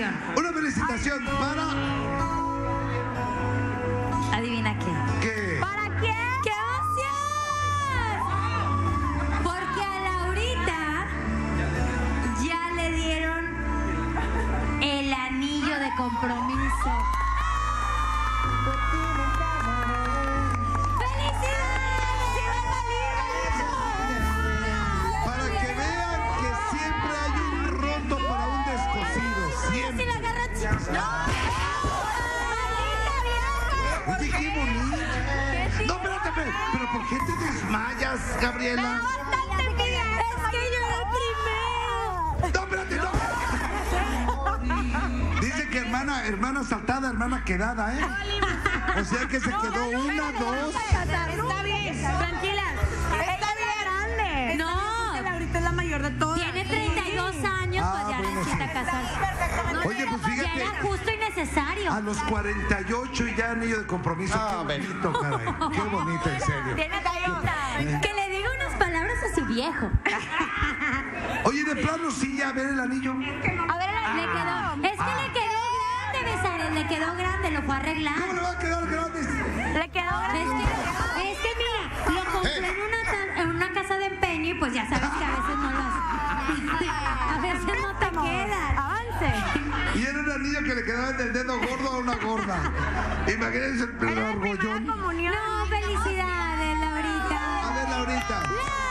felicitación. Una felicitación para... ¿Adivina quién? ¿Qué? ¿Para quién? ¡Qué emoción! Porque a Laurita ya le dieron el anillo de compromiso. Para que vean que siempre hay un roto para un descosido. Siempre. Oye, qué bonito. No, espérate, pero ¿por qué te desmayas, Gabriela? Es que yo era el primero. No, espérate, no. Dice que hermana saltada, hermana quedada, ¿eh? O sea que se quedó una, dos. Está bien, tranquila. Está bien grande. No. Laurita es la mayor de todas. Tiene 32 años, pues ya bueno, necesita sí. casarse. Oye, pues Ya fíjate, era justo y necesario. a los 48 y ya anillo de compromiso. Qué bonito, caray. Qué bonito, en serio. Tiene 30. Que le diga unas palabras a su viejo. Oye, de plano sí, ya ver el anillo. A ver, Le quedó, es que le quedó grande, Besares, le quedó grande, lo fue a arreglar. ¿Cómo le va a quedar grande? le quedó grande. Es que mira, lo compré en una casa de empeño y pues ya sabes que a veces no las... A veces no te quedan. Avance. Y era un anillo que le quedaba del dedo gordo a una gorda. Imagínense el Era la orgollón. primera comunión. No, felicidades, Laurita. A ver, Laurita.